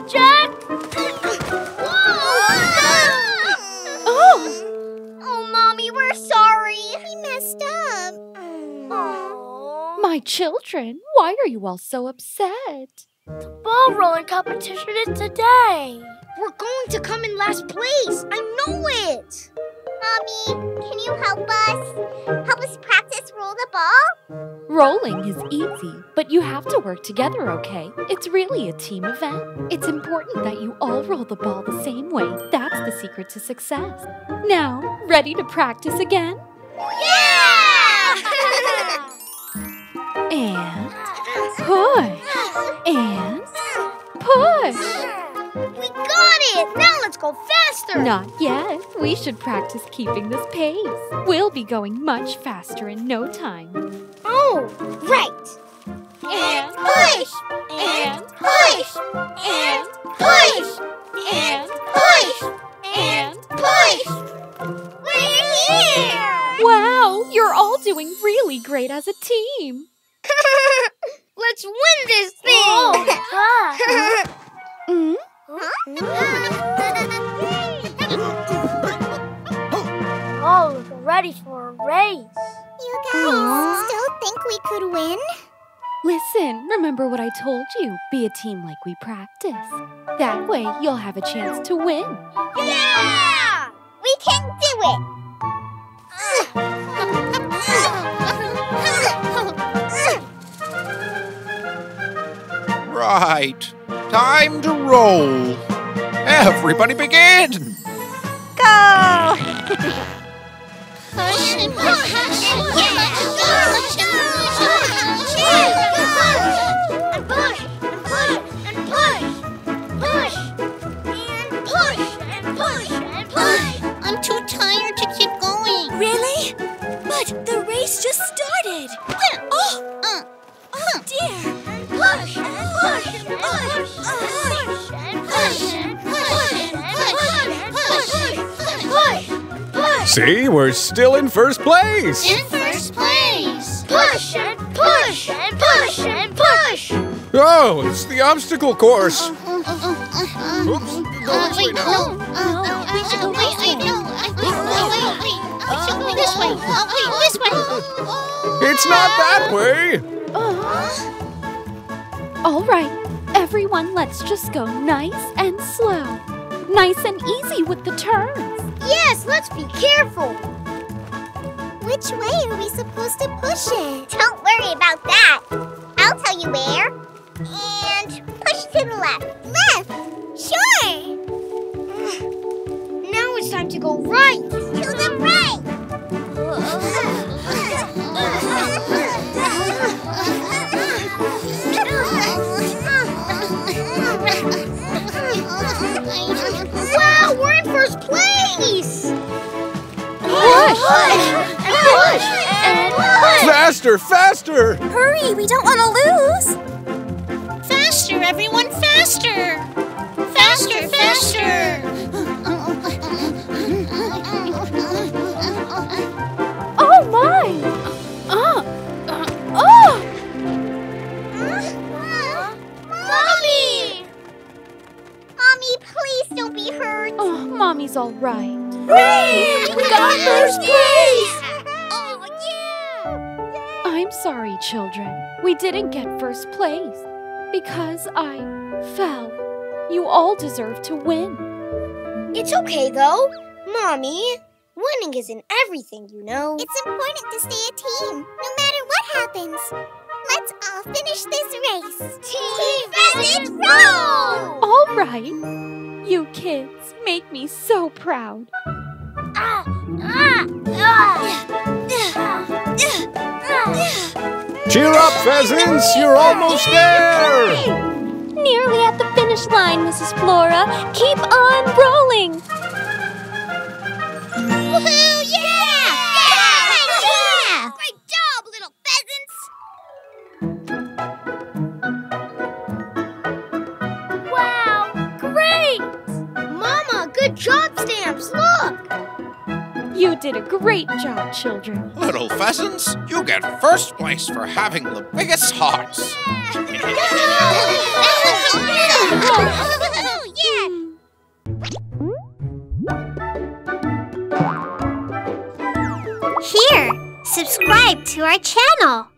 Jack! Oh, Mommy, we're sorry. We messed up. My children, why are you all so upset? The ball rolling competition is today. We're going to come in last place. I know it. Mommy, can you help us? Help us practice roll the ball? Rolling is easy, but you have to work together, okay? It's really a team event. It's important that you all roll the ball the same way. That's the secret to success. Now, ready to practice again? Yeah! And push. And push. We got it! Now let's go faster! Not yet. We should practice keeping this pace. We'll be going much faster in no time. Oh, right! And Push! and Push! and Push! and Push! and Push! We're here! wow, you're all doing really great as a team. Let's win this thing! Mm? Oh, we're ready for a race. You guys still think we could win? Listen, remember what I told you. Be a team like we practice. That way, you'll have a chance to win. Yeah! We can do it! Right. Time to roll. Everybody begin. Go! Push and push and push and push and push and push and push and push. I'm too tired to keep going. Really? But the race just started. Oh dear. Push and push and push and push and push and push and push. See, we're still in first place. In first place. Push and push and push and push. Oh, it's the obstacle course. Oops. Go this way now. We should go this way. We should go this way. This way. It's not that way. All right, everyone, let's just go nice and slow. Nice and easy with the turns. Yes, let's be careful. Which way are we supposed to push it? Don't worry about that. I'll tell you where. And push to the left. Left? Sure. Now it's time to go right. To the right. Wow, we're in first place. Push! And push and push. Faster, faster. Hurry, we don't want to lose. Faster, everyone, faster. Faster, faster. Oh, my! Mommy! Mommy, please don't be hurt. Oh, Mommy's all right. Hooray! We got first place! Oh, yeah! I'm sorry, children. We didn't get first place because I fell. You all deserve to win. It's okay, though. Mommy, winning isn't everything, you know. It's important to stay a team, no matter what happens. Let's all finish this race. Team Pheasant Roll! All right. You kids make me so proud. Cheer up, pheasants. You're almost there. Nearly at the finish line, Mrs. Flora. Keep on rolling. Woohoo! Yeah! Yeah! Great job, little pheasants! Wow, great! Mama, good job, Stamps. Look. You did a great job, children. Little pheasants, you get first place for having the biggest hearts. subscribe to our channel.